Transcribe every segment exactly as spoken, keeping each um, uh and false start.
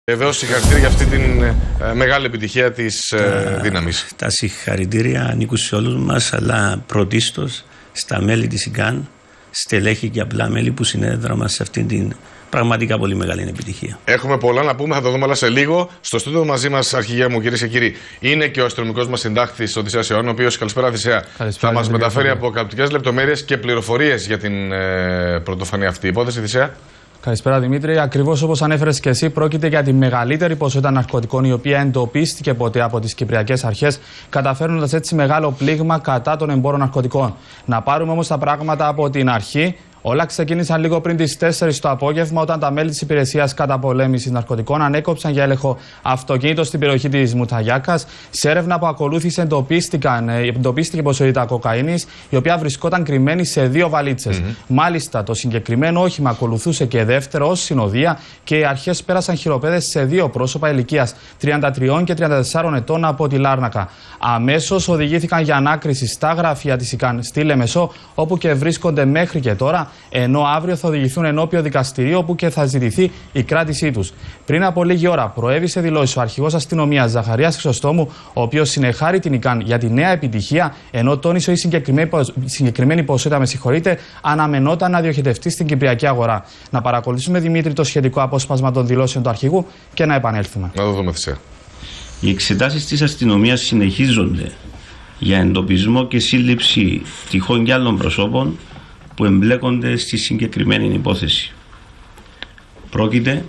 Βεβαίως, συγχαρητήρια για αυτή την ε, μεγάλη επιτυχία της ε, δύναμης. Τα συγχαρητήρια ανήκουν σε όλους μας, αλλά πρωτίστως στα μέλη της ΙΚΑΝ, στελέχη και απλά μέλη που συνέδραμα σε αυτήν την πραγματικά πολύ μεγάλη επιτυχία. Έχουμε πολλά να πούμε, θα το δούμε όλα σε λίγο. Στο στούντιο μαζί μας, αρχηγέ μου, κυρίες και κύριοι, είναι και ο αστυνομικός μας συντάκτης, ο Οδυσσέας Ιωάννου, ο οποίος, καλησπέρα Οδυσσέα, θα μας μεταφέρει αποκαλυπτικές λεπτομέρειες και πληροφορίες για την ε, πρωτοφανή αυτή υπόθεση. Οδυσσέα. Καλησπέρα Δημήτρη. Ακριβώς όπως ανέφερες και εσύ, πρόκειται για τη μεγαλύτερη ποσότητα ναρκωτικών η οποία εντοπίστηκε ποτέ από τις κυπριακές αρχές, καταφέρνοντας έτσι μεγάλο πλήγμα κατά των εμπόρων ναρκωτικών. Να πάρουμε όμως τα πράγματα από την αρχή. Όλα ξεκίνησαν λίγο πριν τις τέσσερις το απόγευμα, όταν τα μέλη της Υπηρεσίας Καταπολέμησης Ναρκωτικών ανέκοψαν για έλεγχο αυτοκίνητο στην περιοχή της Μουταγιάκας. Σε έρευνα που ακολούθησε, εντοπίστηκαν, εντοπίστηκε ποσότητα κοκαίνης, η οποία βρισκόταν κρυμμένη σε δύο βαλίτσες. Mm-hmm. Μάλιστα, το συγκεκριμένο όχημα ακολουθούσε και δεύτερο ως συνοδεία και οι αρχές πέρασαν χειροπέδες σε δύο πρόσωπα ηλικίας τριάντα τρία και τριάντα τέσσερα ετών από τη Λάρνακα. Αμέσως οδηγήθηκαν για ανάκριση στα γραφεία της ΙΚΑΝ στη Λεμεσό, όπου και βρίσκονται μέχρι και τώρα, ενώ αύριο θα οδηγηθούν ενώπιο δικαστηρίου, όπου και θα ζητηθεί η κράτησή τους. Πριν από λίγη ώρα, προέβησε δηλώσεις ο αρχηγός αστυνομίας Ζαχαρίας Χρυσοστόμου, ο οποίος συνεχάρει την ΙΚΑΝ για τη νέα επιτυχία, ενώ τόνισε ότι η συγκεκριμένη, συγκεκριμένη ποσότητα, με συγχωρείτε, αναμενόταν να διοχετευτεί στην κυπριακή αγορά. Να παρακολουθήσουμε, Δημήτρη, το σχετικό απόσπασμα των δηλώσεων του αρχηγού και να επανέλθουμε. Να το δούμε, Θησέα. Οι εξετάσεις της αστυνομίας συνεχίζονται για εντοπισμό και σύλληψη τυχόν και άλλων προσώπων που εμπλέκονται στη συγκεκριμένη υπόθεση. Πρόκειται,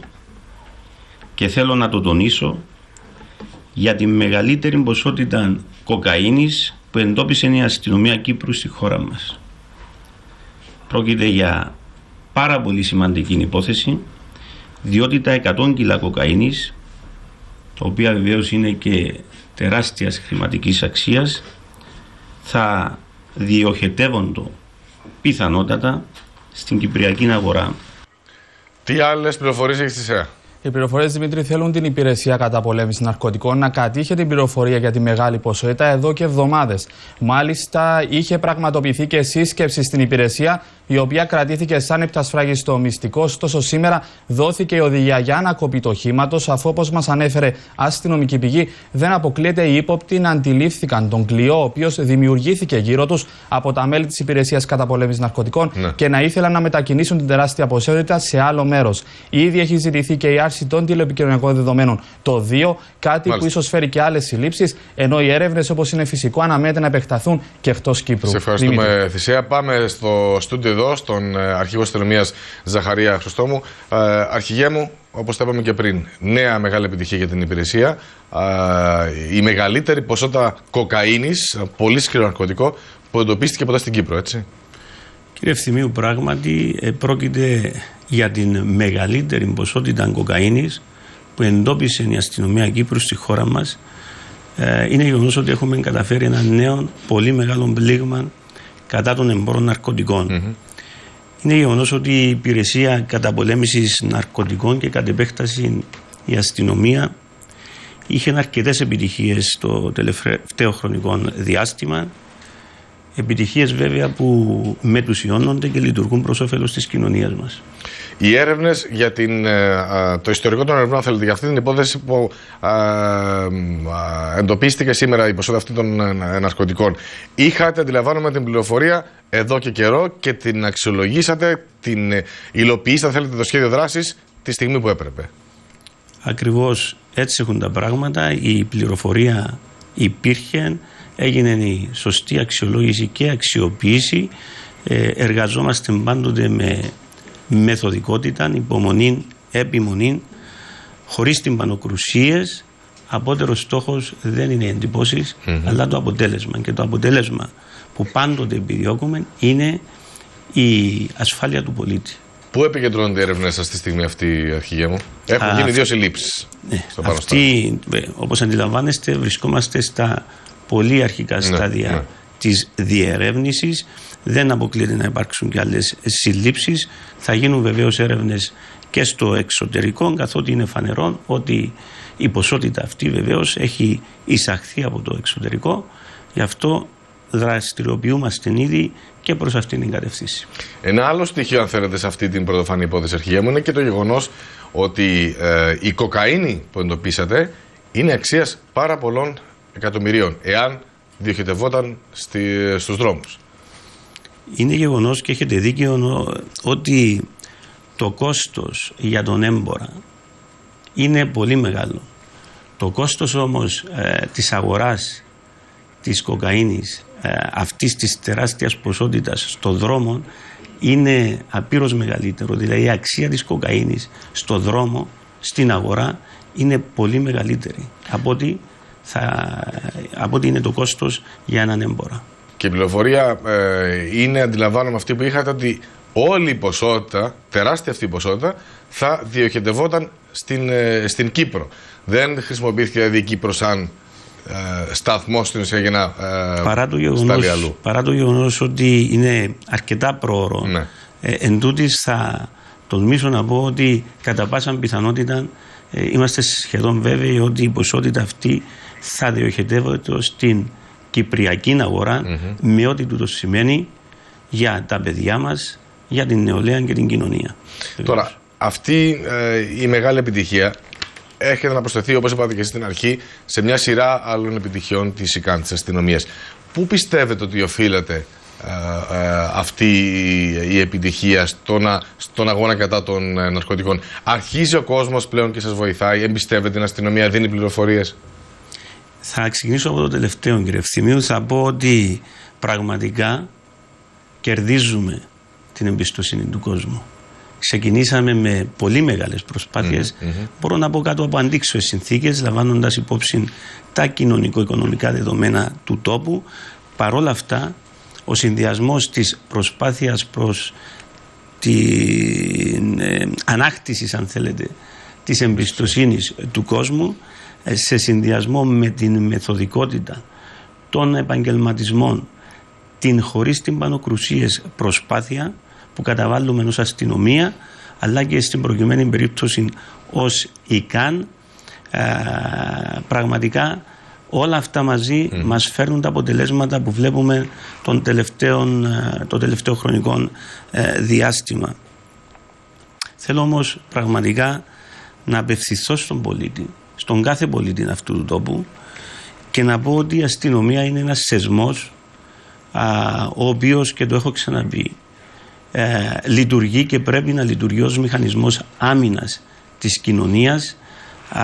και θέλω να το τονίσω, για τη μεγαλύτερη ποσότητα κοκαίνης που εντόπισε η αστυνομία Κύπρου στη χώρα μας. Πρόκειται για πάρα πολύ σημαντική υπόθεση, διότι τα εκατό κιλά κοκαίνης, τα οποία βεβαίως είναι και τεράστιας χρηματικής αξίας, θα διοχετεύονται πιθανότατα στην κυπριακή αγορά. Τι άλλες πληροφορίες έχεις, Θησέα? Οι πληροφορίες, Δημήτρη, θέλουν την Υπηρεσία Καταπολέμησης Ναρκωτικών να κατήχε την πληροφορία για τη μεγάλη ποσότητα εδώ και εβδομάδες. Μάλιστα, είχε πραγματοποιηθεί και σύσκεψη στην υπηρεσία, η οποία κρατήθηκε σαν επτασφράγιστο μυστικό. Ωστόσο, σήμερα δόθηκε η οδηγία για ανακοπή του οχήματος, αφού, όπως μας ανέφερε αστυνομική πηγή, δεν αποκλείεται οι ύποπτοι να αντιλήφθηκαν τον κλειό, ο οποίος δημιουργήθηκε γύρω τους από τα μέλη της Υπηρεσίας Καταπολέμησης Ναρκωτικών, ναι, και να ήθελαν να μετακινήσουν την τεράστια ποσότητα σε άλλο μέρος. Ήδη έχει ζητηθεί και η άρση των τηλεπικοινωνιακών δεδομένων το δύο, κάτι, μάλιστα, που ίσως φέρει και άλλες συλλήψεις, ενώ οι έρευνες, όπως είναι φυσικό, αναμένεται να επεκταθούν και εκτός Κύπρου. Σε ευχαριστούμε, Θησέα. Πάμε στο στούντιο εδώ, στον αρχηγό αστυνομίας Ζαχαρία Χρυσοστόμου. Ε, αρχηγέ μου, όπως τα είπαμε και πριν, νέα μεγάλη επιτυχία για την υπηρεσία. Ε, η μεγαλύτερη ποσότητα κοκαίνης, πολύ σκληρό ναρκωτικό, που εντοπίστηκε ποτέ στην Κύπρο, έτσι. Κύριε Ευθυμίου, πράγματι ε, πρόκειται για την μεγαλύτερη ποσότητα κοκαίνης που εντόπισε η αστυνομία Κύπρου στη χώρα μας. Ε, είναι γεγονός ότι έχουμε καταφέρει ένα νέο πολύ μεγάλο πλήγμα κατά των εμπόρων ναρκωτικών. Mm-hmm. Είναι γεγονός ότι η Υπηρεσία Καταπολέμησης Ναρκωτικών και κατ' επέκταση η αστυνομία είχε αρκετές επιτυχίες στο τελευταίο χρονικό διάστημα. Επιτυχίες βέβαια που μετουσιώνονται και λειτουργούν προς όφελος της κοινωνίας μας. Οι έρευνες για την, το ιστορικό των ερευνών, θέλετε, για αυτή την υπόθεση που α, α, εντοπίστηκε σήμερα η ποσότητα αυτή των ναρκωτικών, είχατε, αντιλαμβάνομαι, την πληροφορία εδώ και καιρό και την αξιολογήσατε, την υλοποιήσατε, θέλετε, το σχέδιο δράσης τη στιγμή που έπρεπε. Ακριβώς έτσι έχουν τα πράγματα. Η πληροφορία υπήρχε, έγινε η σωστή αξιολόγηση και αξιοποίηση. Ε, εργαζόμαστε πάντοτε με μεθοδικότητα, υπομονή, επιμονή, χωρίς τυμπανοκρουσίες. Απότερος στόχος δεν είναι οι εντυπώσεις, mm-hmm. αλλά το αποτέλεσμα. Και το αποτέλεσμα που πάντοτε επιδιώκουμε είναι η ασφάλεια του πολίτη. Πού επικεντρώνονται οι έρευνες σας στη στιγμή αυτή, αρχηγέ μου? Έχουν Α, γίνει δύο συλλήψεις. Ναι, αυτή, όπως αντιλαμβάνεστε, βρισκόμαστε στα πολύ αρχικά στάδια, ναι, ναι, της διερεύνησης. Δεν αποκλείεται να υπάρξουν και άλλες συλλήψεις. Θα γίνουν βεβαίως έρευνες και στο εξωτερικό, καθότι είναι φανερό ότι η ποσότητα αυτή βεβαίως έχει εισαχθεί από το εξωτερικό. Γι' αυτό δραστηριοποιούμαστε ήδη και προς αυτήν την κατευθύνση. Ένα άλλο στοιχείο, αν θέλετε, σε αυτή την πρωτοφανή υπόθεση, αρχηγέ μου, είναι και το γεγονός ότι ε, η κοκαίνη που εντοπίσατε είναι αξίας πάρα πολλών εκατομμυρίων, εάν διοχετευόταν στη, στους δρόμους. Είναι γεγονός και έχετε δίκιο ότι το κόστος για τον έμπορα είναι πολύ μεγάλο. Το κόστος όμως ε, της αγοράς της κοκαίνης, ε, αυτής της τεράστιας ποσότητας στο δρόμο, είναι απείρως μεγαλύτερο. Δηλαδή η αξία της κοκαίνης στο δρόμο, στην αγορά, είναι πολύ μεγαλύτερη από ότι, θα, από ότι είναι το κόστος για έναν έμπορα. Και η πληροφορία ε, είναι, αντιλαμβάνομαι αυτή που είχατε, ότι όλη η ποσότητα, τεράστια αυτή η ποσότητα, θα διοχετευόταν στην, ε, στην Κύπρο. Δεν χρησιμοποιήθηκε δηλαδή η Κύπρο σαν ε, σταθμό στην ουσία για να ε, παρά το γεγονός, αλλού. Παρά το γεγονός ότι είναι αρκετά πρόωρο, ναι. ε, εν τούτης θα τολμήσω να πω ότι κατά πάσα πιθανότητα ε, είμαστε σχεδόν βέβαιοι ότι η ποσότητα αυτή θα διοχετεύεται στην κυπριακή αγορά, mm-hmm. με ό,τι τούτο σημαίνει για τα παιδιά μας, για την νεολαία και την κοινωνία. Τώρα, αυτή ε, η μεγάλη επιτυχία έρχεται να προσθεθεί, όπως είπατε και στην αρχή, σε μια σειρά άλλων επιτυχιών της ΣΥΚΑΝ, της αστυνομίας. Πού πιστεύετε ότι οφείλεται ε, ε, αυτή η επιτυχία στον, στον αγώνα κατά των ε, ναρκωτικών? Αρχίζει ο κόσμος πλέον και σας βοηθάει, εμπιστεύεται την αστυνομία, δίνει πληροφορίες? Θα ξεκινήσω από το τελευταίο, κύριε Ευθυμίου. Θα πω ότι πραγματικά κερδίζουμε την εμπιστοσύνη του κόσμου. Ξεκινήσαμε με πολύ μεγάλες προσπάθειες. Mm-hmm. Μπορώ να πω κάτω από αντίξωες συνθήκες, λαμβάνοντας υπόψη τα κοινωνικο-οικονομικά δεδομένα του τόπου. Παρόλα αυτά, ο συνδυασμός της προσπάθειας προς την ε, ανάκτηση, αν θέλετε, της εμπιστοσύνης του κόσμου, σε συνδυασμό με την μεθοδικότητα των επαγγελματισμών, την χωρίς την πανοκρουσίες προσπάθεια που καταβάλουμε ως αστυνομία, αλλά και στην προκειμένη περίπτωση ως ΙΚΑΝ, ε, πραγματικά όλα αυτά μαζί mm. μας φέρνουν τα αποτελέσματα που βλέπουμε τον τελευταίο, το τελευταίο χρονικό ε, διάστημα. Θέλω όμως πραγματικά να απευθυνθώ στον πολίτη, στον κάθε πολίτη αυτού του τόπου, και να πω ότι η αστυνομία είναι ένας σεσμός α, ο οποίος, και το έχω ξαναπεί, ε, λειτουργεί και πρέπει να λειτουργεί ως μηχανισμός άμυνας της κοινωνίας, α,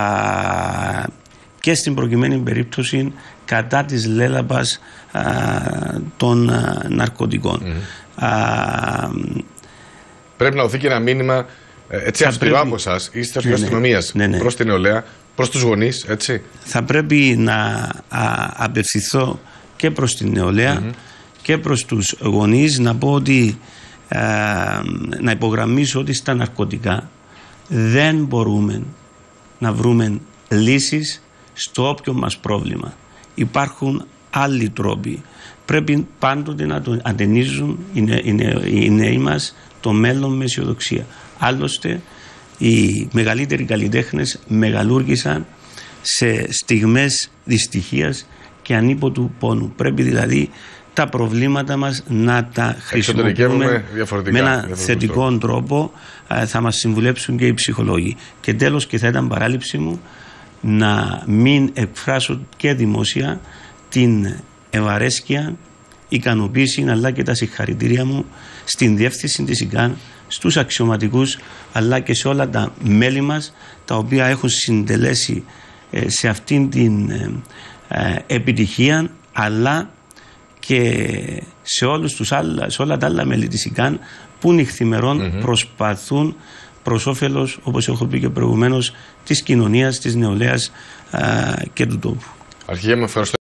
και στην προκειμένη περίπτωση κατά της λέλαπας α, των α, ναρκωτικών. Mm-hmm. Α, πρέπει να δοθεί και ένα μήνυμα έτσι αυστηρό από εσάς ή της αστυνομίας, ναι, ναι, προς την νεολαία, προς τους γονείς, έτσι. Θα πρέπει να α, απευθυνθώ και προς την νεολαία mm-hmm. και προς τους γονείς, να πω ότι α, να υπογραμμίσω ότι στα ναρκωτικά δεν μπορούμε να βρούμε λύσεις στο όποιο μας πρόβλημα. Υπάρχουν άλλοι τρόποι. Πρέπει πάντοτε να το αντενίζουν οι, νε, οι, νε, οι νέοι μας το μέλλον με αισιοδοξία. Άλλωστε, οι μεγαλύτεροι καλλιτέχνες μεγαλούργησαν σε στιγμές δυστυχίας και ανίποτου πόνου. Πρέπει δηλαδή τα προβλήματα μας να τα χρησιμοποιούμε με ένα θετικό τρόπο. Θα μας συμβουλέψουν και οι ψυχολόγοι. Και τέλος, και θα ήταν παράληψη μου να μην εκφράσω και δημόσια την ευαρέσκεια, ικανοποίηση, αλλά και τα συγχαρητήρια μου στην διεύθυνση της ΙΚΑΝ, στους αξιωματικούς, αλλά και σε όλα τα μέλη μας, τα οποία έχουν συντελέσει ε, σε αυτήν την ε, ε, επιτυχία, αλλά και σε, όλους τους άλλα, σε όλα τα άλλα μέλη της ΙΚΑΝ που νυχθημερών mm-hmm. προσπαθούν προς όφελος, όπως έχω πει και προηγουμένως, της κοινωνίας, της νεολαίας ε, και του τόπου. Αρχηγέ μου, ευχαριστώ.